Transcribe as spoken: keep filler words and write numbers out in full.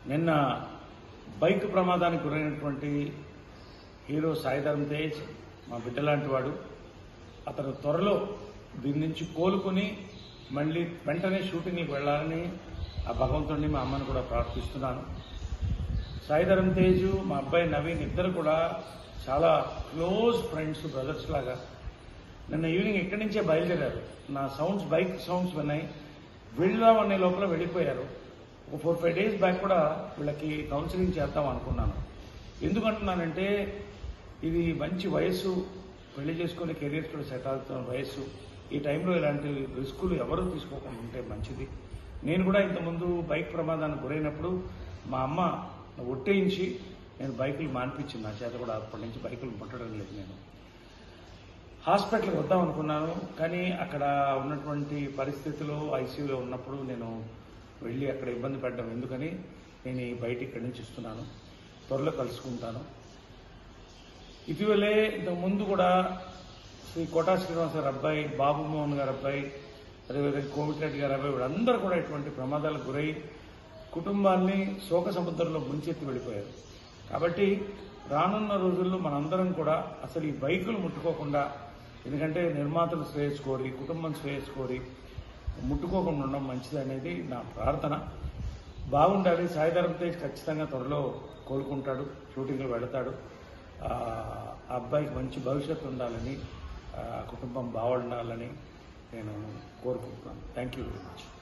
నిన్న బైక్ ప్రమాదానికి గురైనటువంటి హీరో సాయి ధరమ్ తేజ్ మా బిడ్డ లాంటి వాడు. అతను త్వరలో దీని నుంచి కోలుకుని మళ్ళీ వెంటనే షూటింగ్కి వెళ్ళాలని ఆ భగవంతుడిని మా అమ్మని కూడా ప్రార్థిస్తున్నాను. సాయి ధరమ్ తేజ్ మా అబ్బాయి నవీన్ ఇద్దరు కూడా చాలా క్లోజ్ ఫ్రెండ్స్, బ్రదర్స్ లాగా. నిన్న ఈవినింగ్ ఇక్కడి నుంచే బయలుదేరారు. నా సౌండ్స్ బైక్ సౌండ్స్ విన్నాయి, వెళ్దామనే లోపల వెళ్ళిపోయారు. ఒక ఫోర్ ఫైవ్ డేస్ బ్యాక్ కూడా వీళ్ళకి కౌన్సిలింగ్ చేద్దాం అనుకున్నాను. ఎందుకంటున్నానంటే ఇది మంచి వయస్సు, పెళ్లి చేసుకుని కెరీర్ కూడా సెట్ అవుతున్న వయస్సు. ఈ టైంలో ఇలాంటి రిస్కులు ఎవరూ తీసుకోకుండా ఉంటే మంచిది. నేను కూడా ఇంతకుముందు బైక్ ప్రమాదానికి గురైనప్పుడు మా అమ్మ ఒట్టేయించి నేను బైకులు మానిపించింది. నా చేత కూడా అప్పటి నుంచి బైకులు ముట్టడం లేదు. నేను హాస్పిటల్కి వద్దాం అనుకున్నాను, కానీ అక్కడ ఉన్నటువంటి పరిస్థితులు ఐసీయూలో ఉన్నప్పుడు నేను వెళ్ళి అక్కడ ఇబ్బంది పడ్డాం. ఎందుకని నేను ఈ బయట ఇక్కడి నుంచి ఇస్తున్నాను, త్వరలో కలుసుకుంటాను. ఇటీవలే ఇంతకుముందు కూడా శ్రీ కోటా శ్రీనివాస గారి అబ్బాయి, బాబు మోహన్ గారి అబ్బాయి, అదేవిధంగా కోవిటిరెడ్డి గారి అబ్బాయి, వీళ్ళందరూ కూడా ఇటువంటి ప్రమాదాలకు గురై కుటుంబాన్ని శోక సముద్రంలో ముంచెత్తి వెళ్ళిపోయారు. కాబట్టి రానున్న రోజుల్లో మనందరం కూడా అసలు ఈ బైకులు ముట్టుకోకుండా, ఎందుకంటే నిర్మాతలు శ్రేయస్ కోరి, కుటుంబం శ్రేయస్ కోరి ముట్టుకోకుండా ఉండడం మంచిది అనేది నా ప్రార్థన. బాగుండాలి. సాయి ధరమ్ తేజ్ ఖచ్చితంగా త్వరలో కోలుకుంటాడు, షూటింగ్లో వెళతాడు. ఆ అబ్బాయికి మంచి భవిష్యత్తు ఉండాలని, కుటుంబం బాగుండాలని నేను కోరుకుంటున్నాను. Thank you very much.